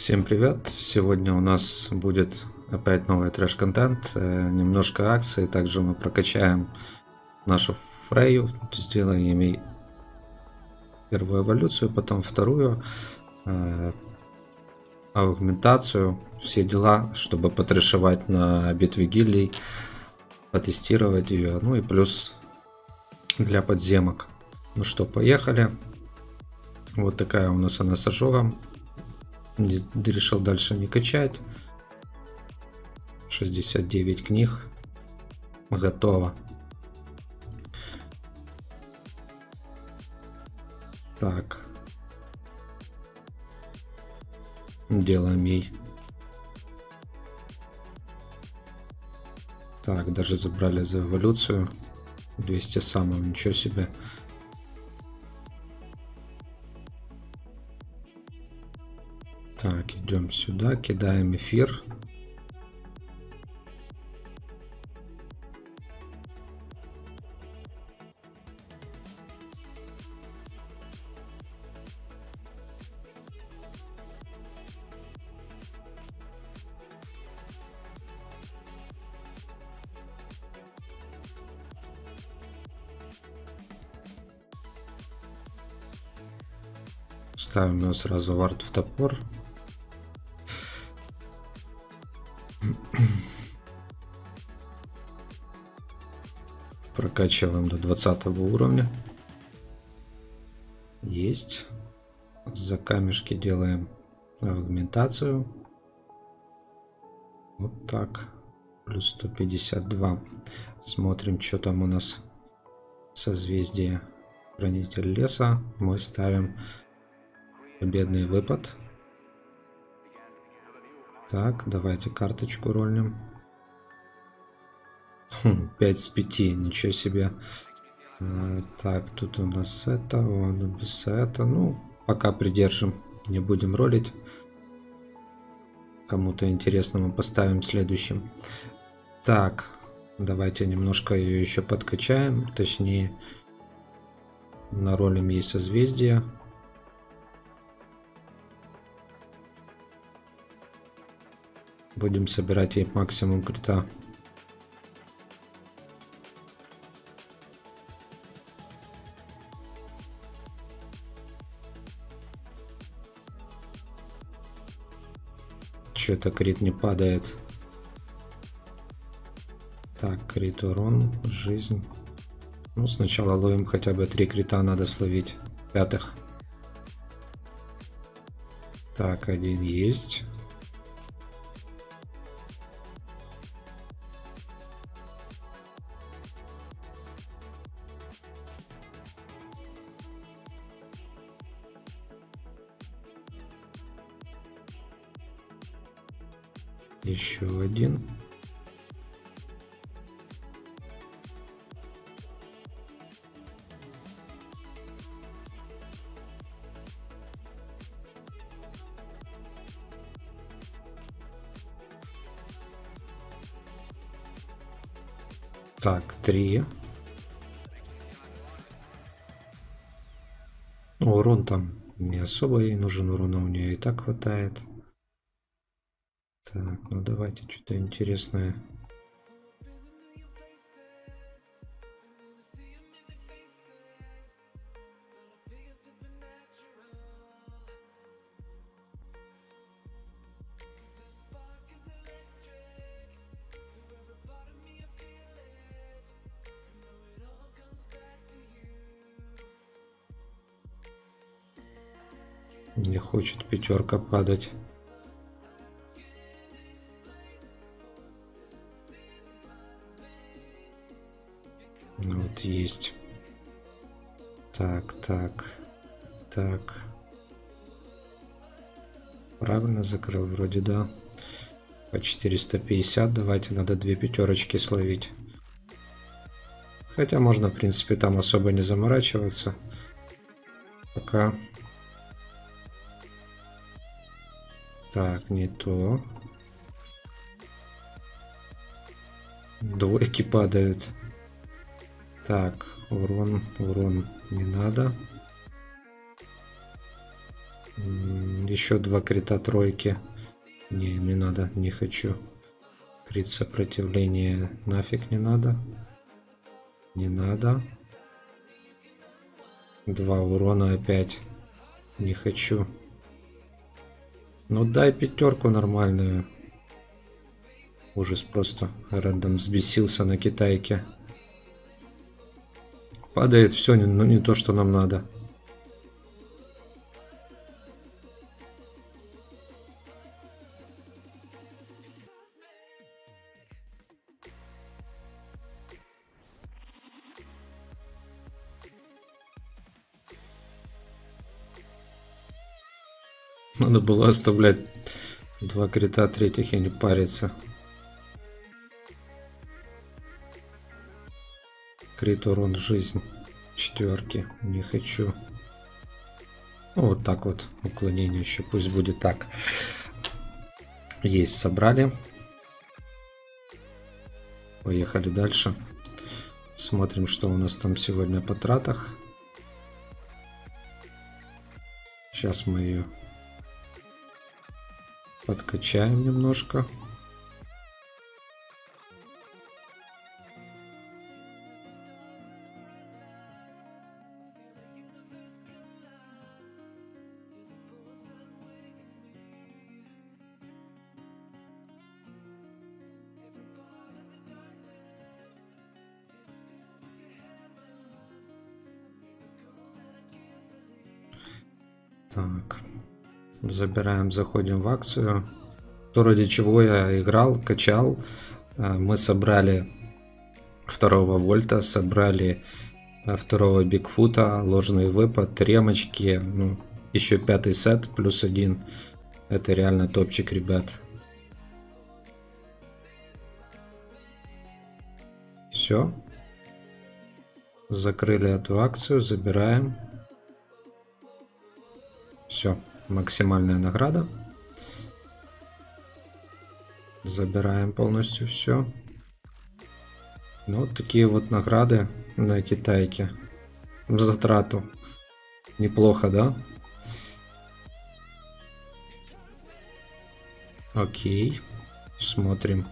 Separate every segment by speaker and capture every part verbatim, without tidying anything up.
Speaker 1: Всем привет! Сегодня у нас будет опять новый трэш-контент, э, немножко акций, также мы прокачаем нашу Фрейю, сделаем ей первую эволюцию, потом вторую, э, аугментацию, все дела, чтобы потрэшевать на битве гильдий, потестировать ее, ну и плюс для подземок. Ну что, поехали. Вот такая у нас она с ожогом. Решил дальше не качать. шестьдесят девять книг. Готово. Так. Делаем ей. Так, даже забрали за эволюцию. двести самого, ничего себе. Так, идем сюда, кидаем эфир. Ставим его сразу вард в топор. Прокачиваем до двадцатого уровня. Есть. За камешки делаем аугментацию. Вот так. Плюс сто пятьдесят два. Смотрим, что там у нас. Созвездие. Хранитель леса. Мы ставим победный выпад. Так, давайте карточку рольнем. пять с пяти, ничего себе. А, так, тут у нас это, вон без это. Ну, пока придержим, не будем ролить. Кому-то интересно мы поставим следующим. Так, давайте немножко ее еще подкачаем. Точнее, наролим ей созвездие. Будем собирать ей максимум крита. Что-то крит не падает. Так, крит урон, жизнь. Ну, сначала ловим хотя бы три крита, надо словить. Пятых. Так, один есть. Еще один. Так, три. Урон там не особо ей нужен, урона у нее и так хватает. Так, ну давайте что-то интересное. Не хочет пятерка падать. Вот есть. Так, так, так. Правильно закрыл, вроде да. По четыреста пятьдесят. Давайте, надо две пятерочки словить. Хотя можно, в принципе, там особо не заморачиваться. Пока. Так, не то. Двойки падают. Так, урон, урон не надо. еще два крита тройки. Не, не надо, не хочу. Крит сопротивления нафиг не надо. Не надо. Два урона опять. Не хочу. Ну дай пятерку нормальную. Ужас просто. Рэндом взбесился на китайке. Падает все, ну не то, что нам надо. Надо было оставлять два крита третьих и не париться. Крит урон жизнь. Четверки. Не хочу. Ну, вот так вот. Уклонение еще. Пусть будет так. Есть, собрали. Поехали дальше. Смотрим, что у нас там сегодня по тратах. Сейчас мы ее подкачаем немножко. Так, забираем, заходим в акцию. То, ради чего я играл, качал. Мы собрали второго вольта, собрали второго бигфута, ложный выпад, ремочки, ну, еще пятый сет плюс один. Это реально топчик, ребят. Все. Закрыли эту акцию, забираем. Все, максимальная награда. Забираем полностью все. Ну, вот такие вот награды на китайке. За трату. Неплохо, да? Окей. Смотрим.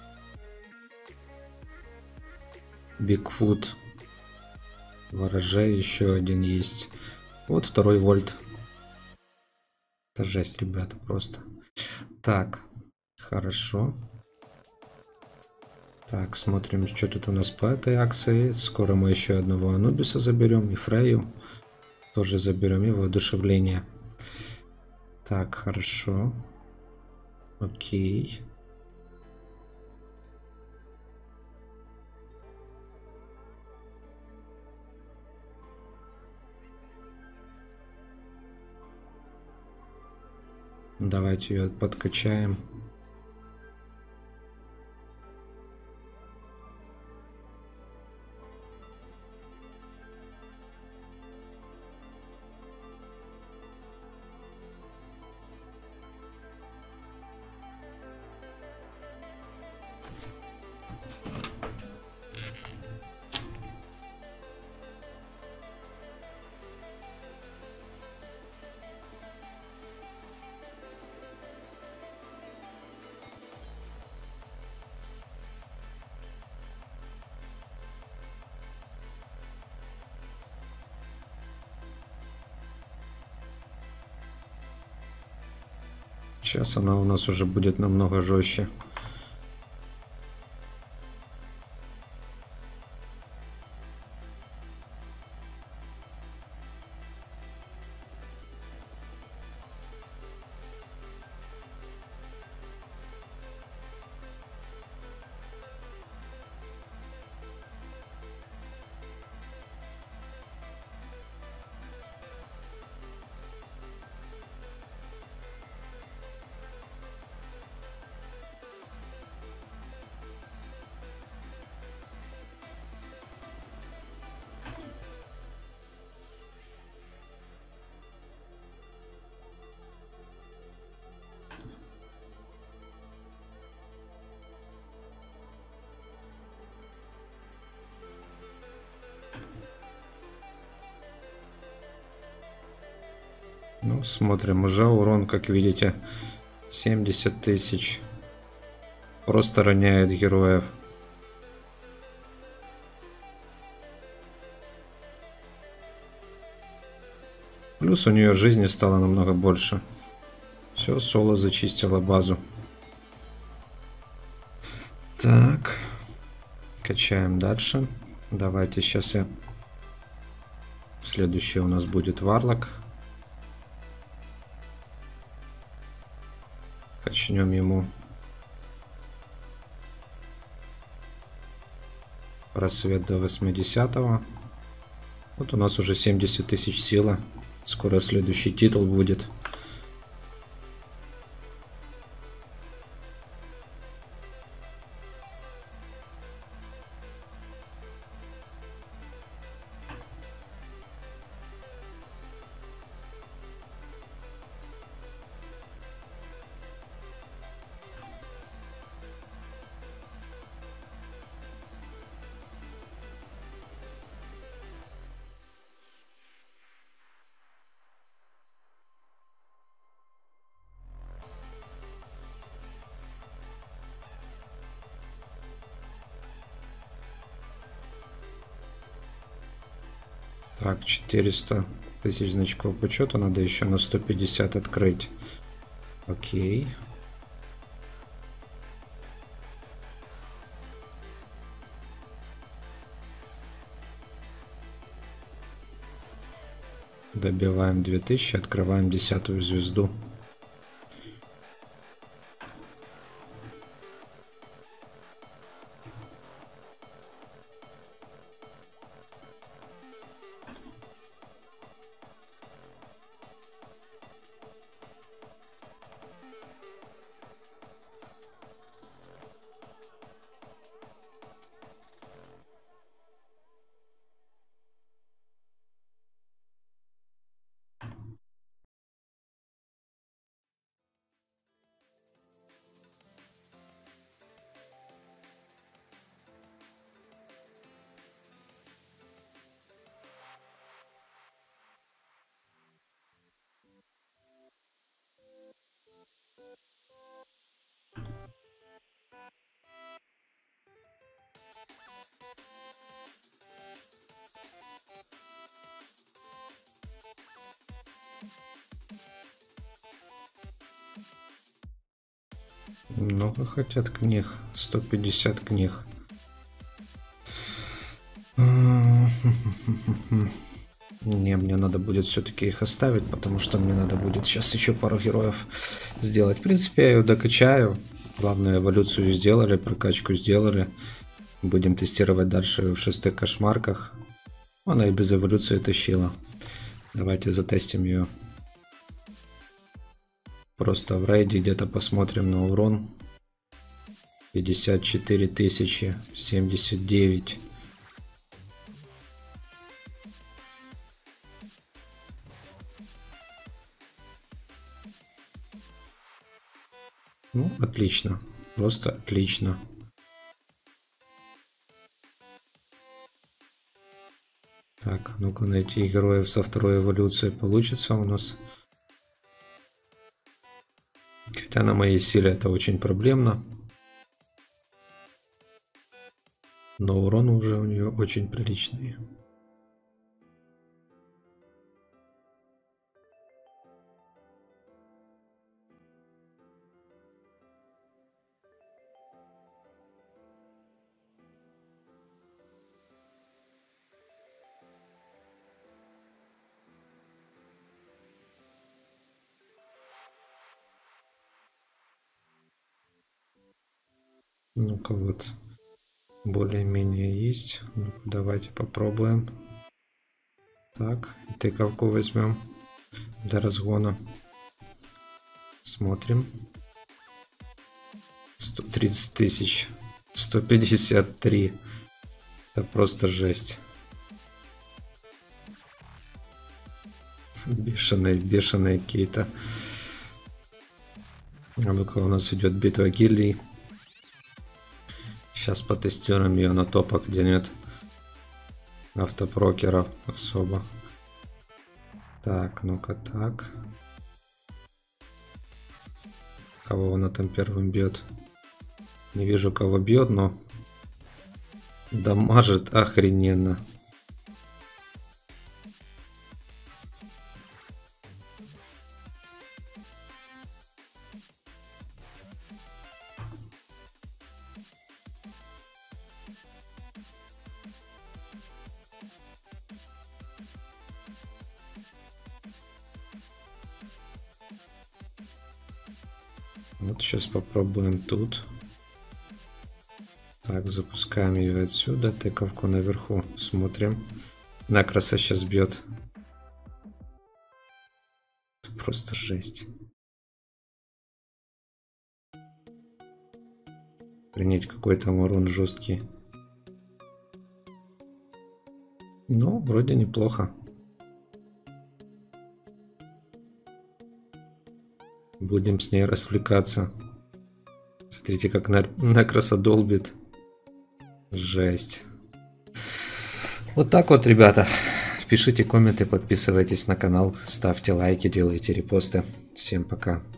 Speaker 1: Бигфут. Ворожей еще один есть. Вот второй вольт. Это жесть, ребята, просто. Так, хорошо. Так, смотрим, что тут у нас по этой акции. Скоро мы еще одного Анубиса заберем. И Фрейю тоже заберем. И воодушевление. Так, хорошо. Окей. Давайте ее подкачаем. Сейчас она у нас уже будет намного жестче. Ну, смотрим, уже урон, как видите, семьдесят тысяч. Просто роняет героев. Плюс у нее жизни стало намного больше. Все, соло зачистила базу. Так. Качаем дальше. Давайте сейчас я... Следующий у нас будет Варлок. Качнем ему просвет до восьмидесятого. Вот у нас уже семьдесят тысяч сила. Скоро следующий титул будет. Так, четыреста тысяч значков почета. Надо еще на сто пятьдесят открыть. Окей. Добиваем две тысячи, открываем десятую звезду. Много хотят книг. сто пятьдесят книг. Не, мне надо будет все-таки их оставить, потому что мне надо будет сейчас еще пару героев сделать. В принципе, я ее докачаю. Главную эволюцию сделали, прокачку сделали. Будем тестировать дальше в шестых кошмарках. Она и без эволюции тащила. Давайте затестим ее. Просто в рейде где-то посмотрим на урон. пятьдесят четыре тысячи, семьдесят девять. Ну, отлично. Просто отлично. Так, ну-ка найти героев со второй эволюцией получится у нас. Хотя на моей силе это очень проблемно. Но урон уже у нее очень приличный. Ну-ка вот. Более-менее есть. Ну, давайте попробуем. Так, тыковку возьмем для разгона. Смотрим. сто тридцать тысяч. сто пятьдесят три. Это просто жесть. Бешеные, бешеные какие-то. А ну-ка, у нас идет битва гильдий. Сейчас потестируем ее на топах, где нет автопрокеров особо. Так, ну-ка так. Кого она там первым бьет? Не вижу, кого бьет, но дамажит охрененно. Вот сейчас попробуем тут. Так, запускаем ее отсюда. Тыковку наверху. Смотрим. Некроса сейчас бьет. Просто жесть. Принять какой-то урон жесткий. Ну, вроде неплохо. Будем с ней развлекаться. Смотрите, как Некроса долбит. Жесть. Вот так вот, ребята. Пишите комменты, подписывайтесь на канал, ставьте лайки, делайте репосты. Всем пока.